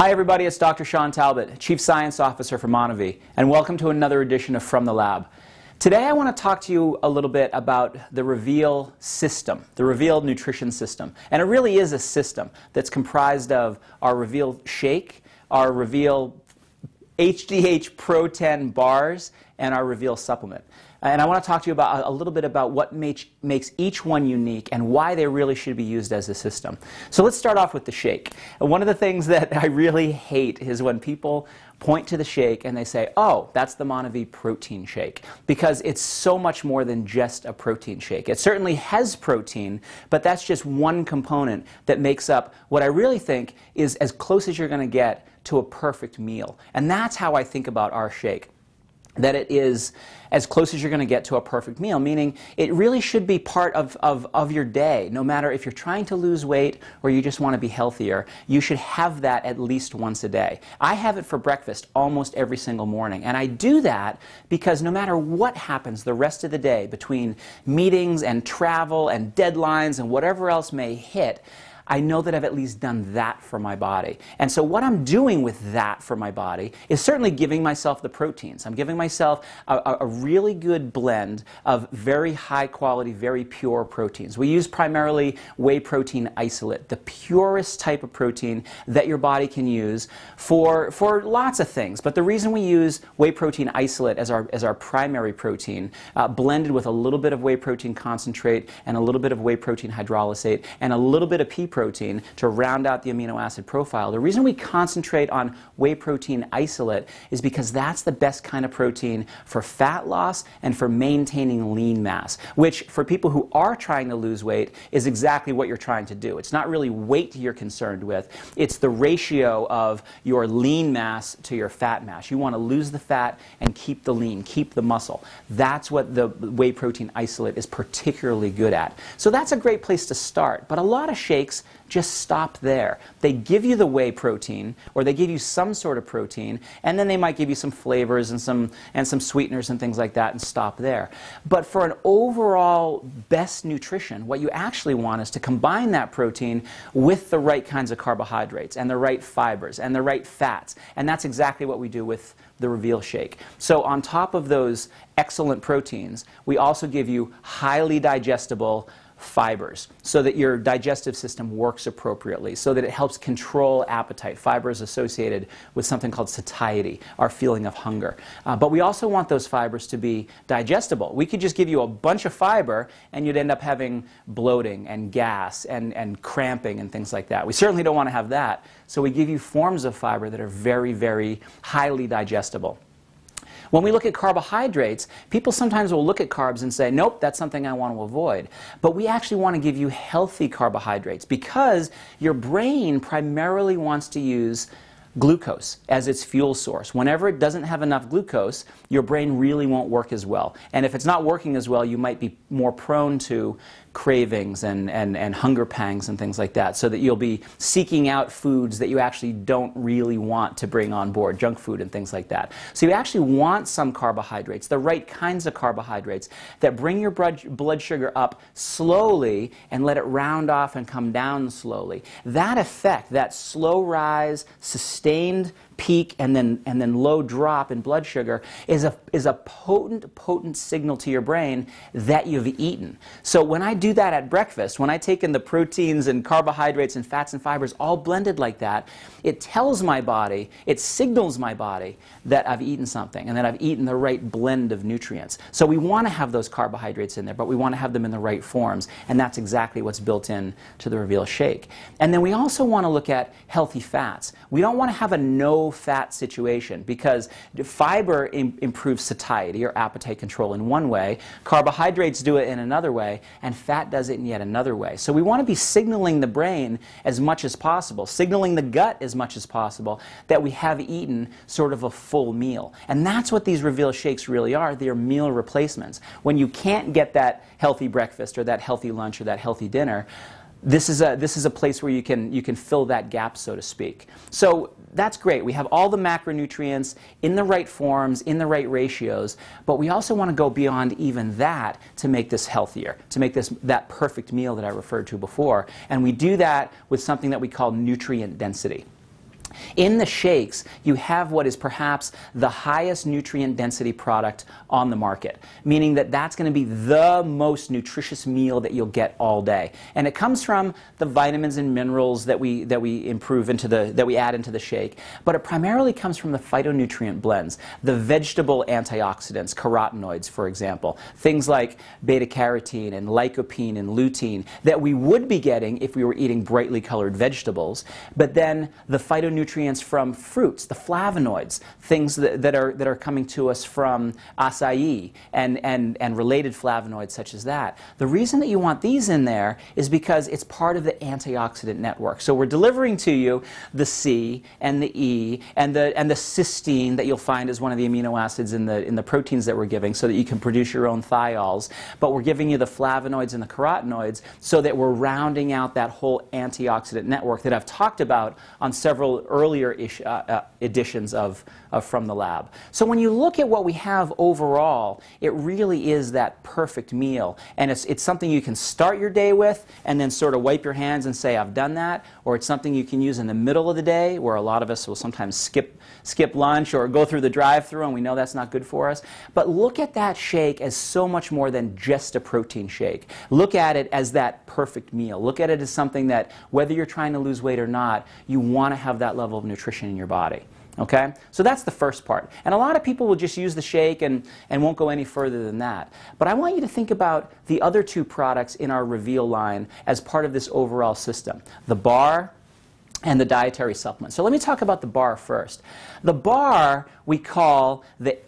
Hi everybody, it's Dr. Shawn Talbott, Chief Science Officer for MonaVie, and welcome to another edition of From the Lab. Today I want to talk to you a little bit about the RVL system, the RVL Nutrition System. And it really is a system that's comprised of our RVL Shake, our RVL HDH PRO 10 bars, and our RVL Supplement. And I want to talk to you about a little bit about what makes each one unique and why they really should be used as a system. So let's start off with the shake. One of the things that I really hate is when people point to the shake and they say, oh, that's the MonaVie protein shake, because it's so much more than just a protein shake. It certainly has protein, but that's just one component that makes up what I really think is as close as you're going to get to a perfect meal. And that's how I think about our shake. That it is as close as you're going to get to a perfect meal, meaning it really should be part of your day. No matter if you're trying to lose weight or you just want to be healthier, you should have that at least once a day. I have it for breakfast almost every single morning, and I do that because no matter what happens the rest of the day between meetings and travel and deadlines and whatever else may hit, I know that I've at least done that for my body. And so what I'm doing with that for my body is certainly giving myself the proteins. I'm giving myself a really good blend of very high quality, very pure proteins. We use primarily whey protein isolate, the purest type of protein that your body can use for lots of things. But the reason we use whey protein isolate as our primary protein, blended with a little bit of whey protein concentrate and a little bit of whey protein hydrolysate and a little bit of pea protein to round out the amino acid profile. The reason we concentrate on whey protein isolate is because that's the best kind of protein for fat loss and for maintaining lean mass, which for people who are trying to lose weight is exactly what you're trying to do. It's not really weight you're concerned with, it's the ratio of your lean mass to your fat mass. You want to lose the fat and keep the lean, keep the muscle. That's what the whey protein isolate is particularly good at. So that's a great place to start, but a lot of shakes just stop there. They give you the whey protein, or they give you some sort of protein, and then they might give you some flavors and some sweeteners and things like that and stop there. But for an overall best nutrition, what you actually want is to combine that protein with the right kinds of carbohydrates and the right fibers and the right fats. And that's exactly what we do with the RVL shake. So on top of those excellent proteins, we also give you highly digestible fibers so that your digestive system works appropriately, so that it helps control appetite. Fiber is associated with something called satiety, our feeling of hunger. But we also want those fibers to be digestible. We could just give you a bunch of fiber and you'd end up having bloating and gas and cramping and things like that. We certainly don't want to have that, so we give you forms of fiber that are very, very highly digestible. When we look at carbohydrates, people sometimes will look at carbs and say, nope, that's something I want to avoid. But we actually want to give you healthy carbohydrates because your brain primarily wants to use glucose as its fuel source. Whenever it doesn't have enough glucose, your brain really won't work as well. And if it's not working as well, you might be more prone to cravings and hunger pangs and things like that, so that you'll be seeking out foods that you actually don't really want to bring on board, junk food and things like that. So you actually want some carbohydrates, the right kinds of carbohydrates that bring your blood sugar up slowly and let it round off and come down slowly. That effect, that slow rise, sustained peak and then low drop in blood sugar is a potent signal to your brain that you've eaten. So when I do that at breakfast, when I take in the proteins and carbohydrates and fats and fibers all blended like that, it tells my body, it signals my body that I've eaten something and that I've eaten the right blend of nutrients. So we want to have those carbohydrates in there, but we want to have them in the right forms, and that's exactly what's built in to the RVL shake. And then we also want to look at healthy fats. We don't want to have a no-fat situation, because fiber improves satiety or appetite control in one way, carbohydrates do it in another way, and fat does it in yet another way. So we want to be signaling the brain as much as possible, signaling the gut as much as possible, that we have eaten sort of a full meal. And that's what these RVL shakes really are. They're meal replacements. When you can't get that healthy breakfast or that healthy lunch or that healthy dinner, this is a place where you can fill that gap, so to speak. So that's great. We have all the macronutrients in the right forms, in the right ratios, but we also want to go beyond even that to make this healthier, to make this that perfect meal that I referred to before. And we do that with something that we call nutrient density. In the shakes, you have what is perhaps the highest nutrient density product on the market, meaning that that's going to be the most nutritious meal that you'll get all day. And it comes from the vitamins and minerals that we add into the shake, but it primarily comes from the phytonutrient blends, the vegetable antioxidants, carotenoids, for example, things like beta-carotene and lycopene and lutein that we would be getting if we were eating brightly colored vegetables, but then the phytonutrients from fruits, the flavonoids, things that are coming to us from acai and related flavonoids such as that. The reason that you want these in there is because it's part of the antioxidant network. So we're delivering to you the C and the E and the cysteine that you'll find as one of the amino acids in the proteins that we're giving so that you can produce your own thiols, but we're giving you the flavonoids and the carotenoids so that we're rounding out that whole antioxidant network that I've talked about on several earlier editions of From the Lab. So when you look at what we have overall, it really is that perfect meal, and it's something you can start your day with and then sort of wipe your hands and say, I've done that, or it's something you can use in the middle of the day where a lot of us will sometimes skip lunch or go through the drive-thru, and we know that's not good for us. But look at that shake as so much more than just a protein shake. Look at it as that perfect meal. Look at it as something that, whether you're trying to lose weight or not, you want to have that level of nutrition in your body. Okay? So that's the first part. And a lot of people will just use the shake and won't go any further than that. But I want you to think about the other two products in our RVL line as part of this overall system, the bar and the dietary supplement. So let me talk about the bar first. The bar we call the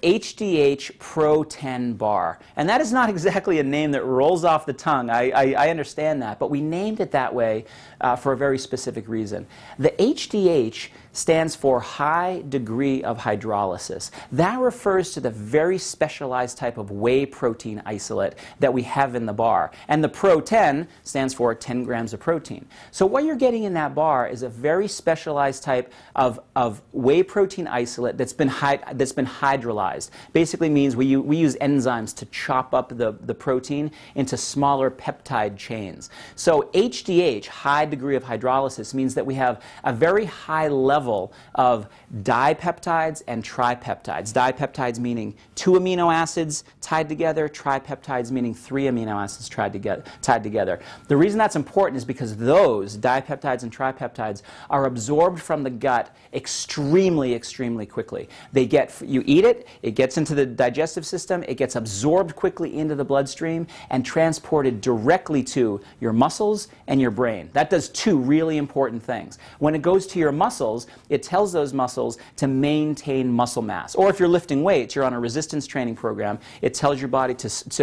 HDH Pro 10 bar. And that is not exactly a name that rolls off the tongue. I understand that. But we named it that way for a very specific reason. The HDH stands for high degree of hydrolysis. That refers to the very specialized type of whey protein isolate that we have in the bar. And the Pro 10 stands for 10 grams of protein. So what you're getting in that bar is a very specialized type of whey protein isolate that's been hydrolyzed. Basically means we use enzymes to chop up the protein into smaller peptide chains. So HDH, high degree of hydrolysis, means that we have a very high level of dipeptides and tripeptides. Dipeptides meaning 2 amino acids tied together, tripeptides meaning 3 amino acids tied together. The reason that's important is because those dipeptides and tripeptides are absorbed from the gut extremely, extremely quickly. You eat it, it gets into the digestive system, it gets absorbed quickly into the bloodstream and transported directly to your muscles and your brain. That does two really important things. When it goes to your muscles, it tells those muscles to maintain muscle mass. Or if you're lifting weights, you're on a resistance training program, it tells your body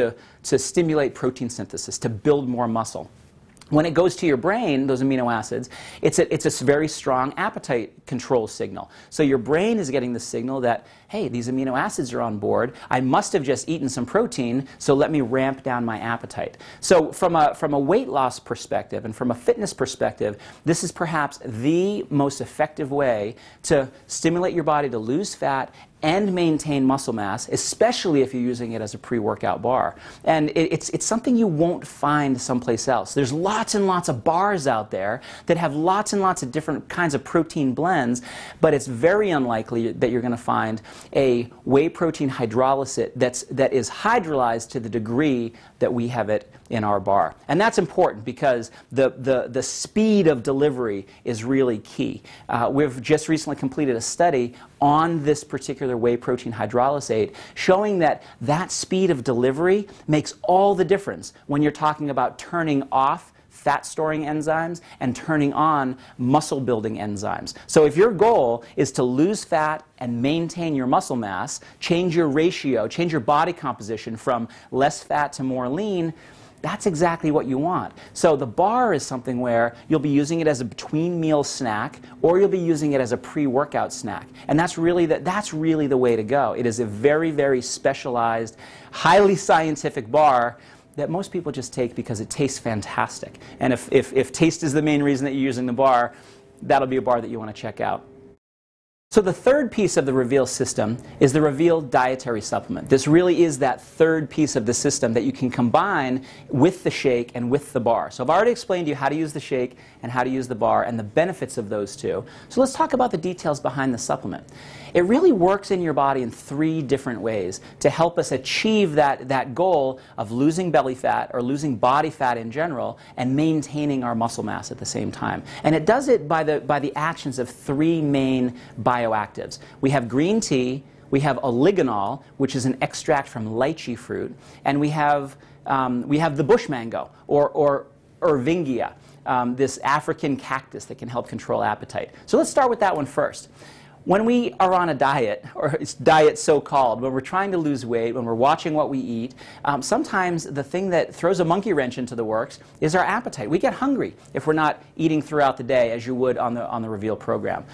to stimulate protein synthesis, to build more muscle. When it goes to your brain, those amino acids, it's a very strong appetite control signal. So your brain is getting the signal that, hey, these amino acids are on board. I must have just eaten some protein, so let me ramp down my appetite. So from a weight loss perspective and from a fitness perspective, this is perhaps the most effective way to stimulate your body to lose fat and maintain muscle mass, especially if you're using it as a pre-workout bar. And it's something you won't find someplace else. There's lots and lots of bars out there that have lots and lots of different kinds of protein blends, but it's very unlikely that you're going to find a whey protein hydrolysis that is hydrolyzed to the degree that we have it in our bar. And that's important because the speed of delivery is really key. We've just recently completed a study on this particular whey protein hydrolysate showing that speed of delivery makes all the difference when you're talking about turning off fat-storing enzymes and turning on muscle-building enzymes. So if your goal is to lose fat and maintain your muscle mass, change your ratio, change your body composition from less fat to more lean, that's exactly what you want. So the bar is something where you'll be using it as a between-meal snack, or you'll be using it as a pre-workout snack. And that's really the way to go. It is a very, very specialized, highly scientific bar that most people just take because it tastes fantastic. And if taste is the main reason that you're using the bar, that'll be a bar that you want to check out. So the third piece of the RVL system is the RVL Dietary Supplement. This really is that third piece of the system that you can combine with the shake and with the bar. So I've already explained to you how to use the shake and how to use the bar and the benefits of those two. So let's talk about the details behind the supplement. It really works in your body in 3 different ways to help us achieve that goal of losing belly fat or losing body fat in general and maintaining our muscle mass at the same time. And it does it by the actions of 3 main bioactives. We have green tea, we have oligonol, which is an extract from lychee fruit, and we have the bush mango or Ervingia, this African cactus that can help control appetite. So let's start with that one first. When we are on a diet, or it's diet so-called, when we're trying to lose weight, when we're watching what we eat, sometimes the thing that throws a monkey wrench into the works is our appetite. We get hungry if we're not eating throughout the day as you would on the RVL program.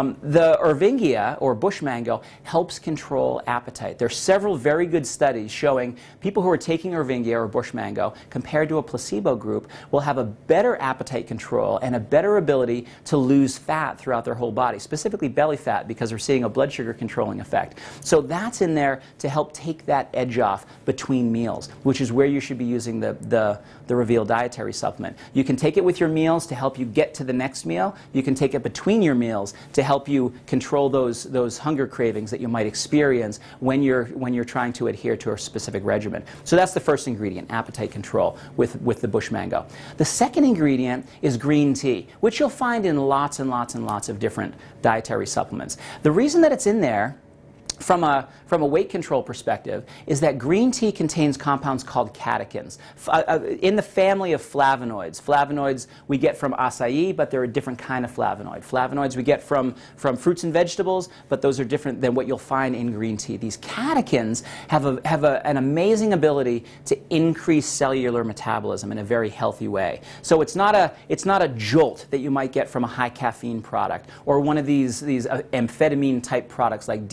The Ervingia, or bush mango, helps control appetite. There are several very good studies showing people who are taking Ervingia or bush mango compared to a placebo group will have a better appetite control and a better ability to lose fat throughout their whole body, specifically belly fat, because we're seeing a blood sugar controlling effect. So that's in there to help take that edge off between meals, which is where you should be using the RVL Dietary Supplement. You can take it with your meals to help you get to the next meal. You can take it between your meals to help you control those hunger cravings that you might experience when you're trying to adhere to a specific regimen. So that's the first ingredient, appetite control with the bush mango. The second ingredient is green tea, which you'll find in lots and lots and lots of different dietary supplements. The reason that it's in there from a weight control perspective is that green tea contains compounds called catechins in the family of flavonoids. Flavonoids we get from acai, but they're a different kind of flavonoid. Flavonoids we get from fruits and vegetables, but those are different than what you'll find in green tea. These catechins have an amazing ability to increase cellular metabolism in a very healthy way. So it's not a jolt that you might get from a high caffeine product or one of these amphetamine type products like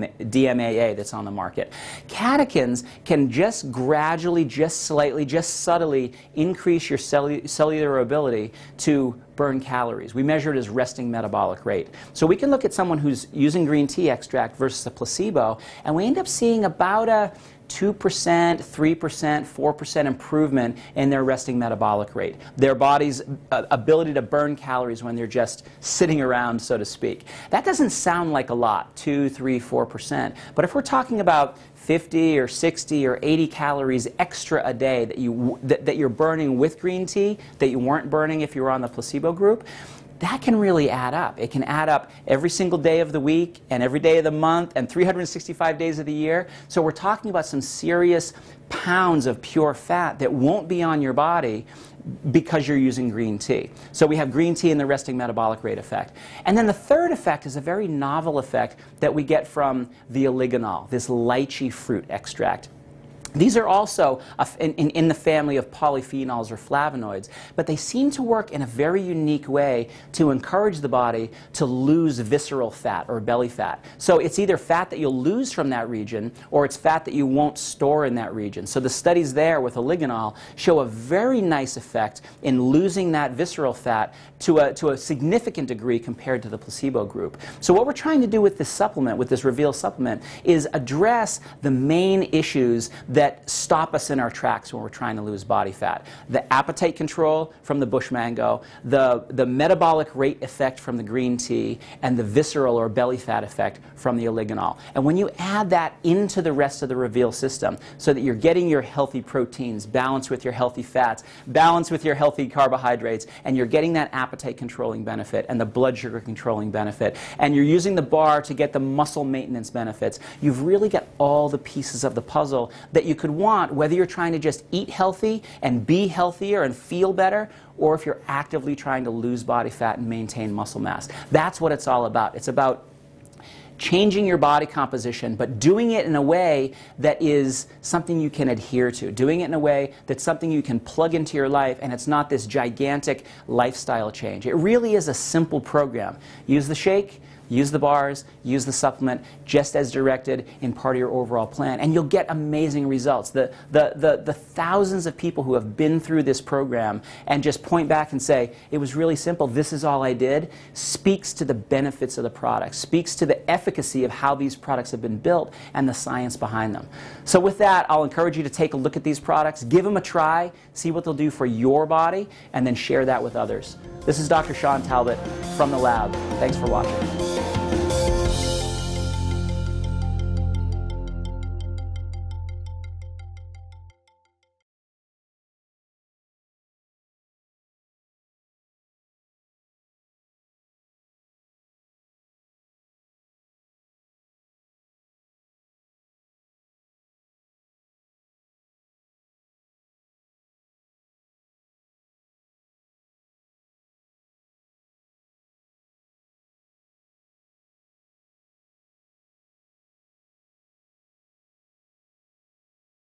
DMAA that's on the market. Catechins can just gradually, just slightly, just subtly increase your cellular ability to burn calories. We measure it as resting metabolic rate. So we can look at someone who's using green tea extract versus a placebo, and we end up seeing about a 2%, 3%, 4% improvement in their resting metabolic rate, their body's ability to burn calories when they're just sitting around, so to speak. That doesn't sound like a lot, 2, 3, 4%. But if we're talking about 50 or 60 or 80 calories extra a day that you're burning with green tea that you weren't burning if you were on the placebo group, that can really add up. It can add up every single day of the week and every day of the month and 365 days of the year. So we're talking about some serious pounds of pure fat that won't be on your body because you're using green tea. So we have green tea and the resting metabolic rate effect. And then the third effect is a very novel effect that we get from the oligonol, this lychee fruit extract. These are also in the family of polyphenols or flavonoids, but they seem to work in a very unique way to encourage the body to lose visceral fat or belly fat. So it's either fat that you'll lose from that region or it's fat that you won't store in that region. So the studies there with oligonol show a very nice effect in losing that visceral fat to a significant degree compared to the placebo group. So what we're trying to do with this supplement, with this RVL supplement, is address the main issues that stop us in our tracks when we're trying to lose body fat. The appetite control from the bush mango, the metabolic rate effect from the green tea, and the visceral or belly fat effect from the oligonol. And when you add that into the rest of the RVL system so that you're getting your healthy proteins balanced with your healthy fats, balanced with your healthy carbohydrates, and you're getting that appetite controlling benefit and the blood sugar controlling benefit, and you're using the bar to get the muscle maintenance benefits, you've really got all the pieces of the puzzle that you could want, whether you're trying to just eat healthy and be healthier and feel better, or if you're actively trying to lose body fat and maintain muscle mass. That's what it's all about. It's about changing your body composition, but doing it in a way that is something you can adhere to, doing it in a way that's something you can plug into your life, and it's not this gigantic lifestyle change. It really is a simple program. Use the shake, use the bars, use the supplement just as directed in part of your overall plan, and you'll get amazing results. The thousands of people who have been through this program and just point back and say, it was really simple, this is all I did, speaks to the benefits of the product, speaks to the efficacy of how these products have been built and the science behind them. So with that, I'll encourage you to take a look at these products, give them a try, see what they'll do for your body, and then share that with others. This is Dr. Shawn Talbott from the lab. Thanks for watching.